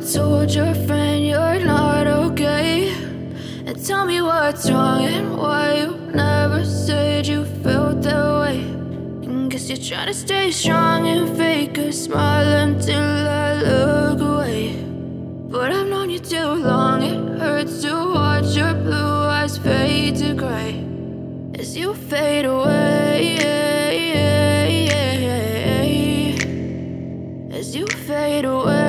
told your friend you're not okay, and tell me what's wrong and why you never said you felt that way. And guess you're trying to stay strong and fake a smile until I look away. But I've known you too long, it hurts to watch your blue eyes fade to gray as you fade away, as you fade away.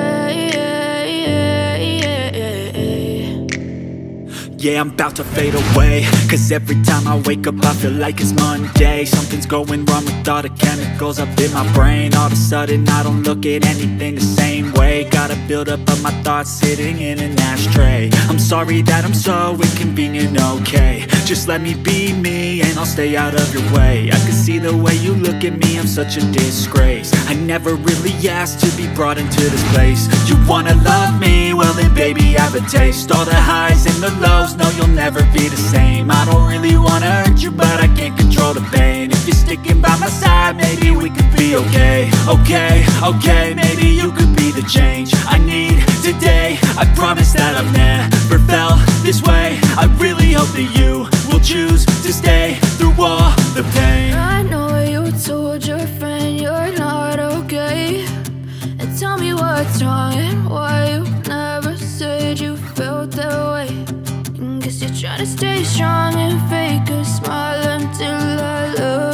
Yeah, I'm about to fade away, cause every time I wake up I feel like it's Monday. Something's going wrong with all the chemicals up in my brain. All of a sudden I don't look at anything the same way. Gotta build up of my thoughts sitting in an ashtray. I'm sorry that I'm so inconvenient, okay. Just let me be me and I'll stay out of your way. I can see the way you look at me, I'm such a disgrace. I never really asked to be brought into this place. You wanna love me? Well then baby I have a taste. All the highs and the lows, no you'll never be the same. I don't really wanna hurt you but I can't control the pain. If you're sticking by my side maybe we could be okay. Okay, maybe you could be the change I need today. I promise that I've never felt this way. I really hope that you will choose to stay through all the pain. I know you told your friend you're not okay, and tell me what's wrong and why you never said you felt that way. And guess you're trying to stay strong and fake a smile until I look